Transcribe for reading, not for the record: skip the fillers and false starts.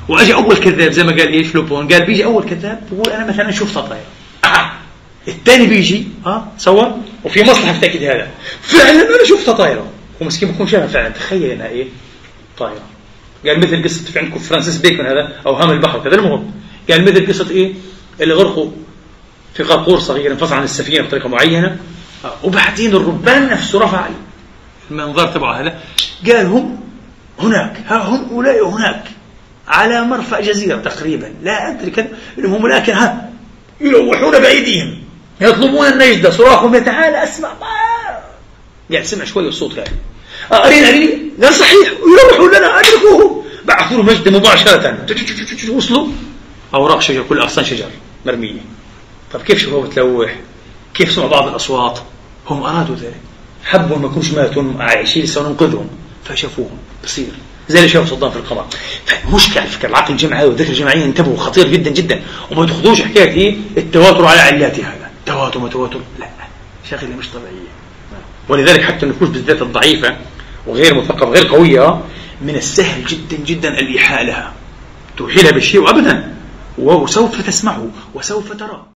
واجى اول كذاب زي ما قال ايش لوبون، قال بيجي اول كذاب بقول انا مثلا شفتها طايره، الثاني بيجي سوا وفي مصلحه في تاكيد هذا، فعلا انا شفتها طايره، ومسكين بكون شافها فعلا، تخيل انها ايه طايره. قال مثل قصه في عندكم فرانسيس بيكون هذا اوهام البحر كذا. المهم قال مثل قصه ايه اللي غرقوا في قارقور صغير انفصل عن السفينه بطريقه معينه، وبعدين الربان نفسه رفع المنظار تبعه هذا، قال هم هناك، ها هم أولئك هناك على مرفأ جزيرة تقريبا لا أدري كذا، هم لكن يلوحون بأيديهم يطلبون النجدة، صراخهم يتعالى أسمع قال سمع شوي الصوت قال أريني قال صحيح يلوحون لنا أدركوهم، بعثوا له مجدة مباشرة، وصلوا أوراق شجر كل أغصان شجر مرمية. طب كيف شوفوا بتلوح؟ كيف سمعوا بعض الأصوات؟ هم أرادوا ذلك، حبوا ما يكونش ماتوا عايشين سننقذهم فشافوهم بصير زي اللي شافوا صدام في القمر. فمشكلة على فكرة العقل الجمعي والذكر الجماعي انتبهوا خطير جدا جدا، وما تاخذوش حكاية ايه التواتر على علاتها، هذا تواتر ما تواتر لا شغلة مش طبيعية. ولذلك حتى النفوس بالذات الضعيفة وغير مثقفة غير قوية من السهل جدا جدا الإيحاء لها، توحي لها بالشيء وأبدا وسوف تسمعه وسوف تراه.